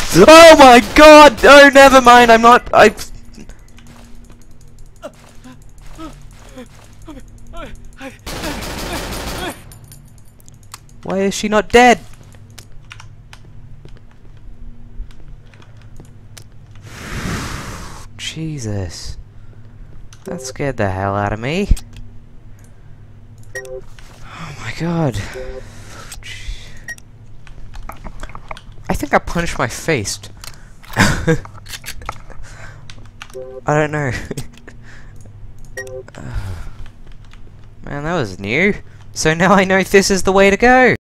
Oh my god! Oh, never mind, I'm not... Why is she not dead? Jesus. That scared the hell out of me. Oh my god. I think I punched my face. I don't know. Man, that was new. So now I know this is the way to go.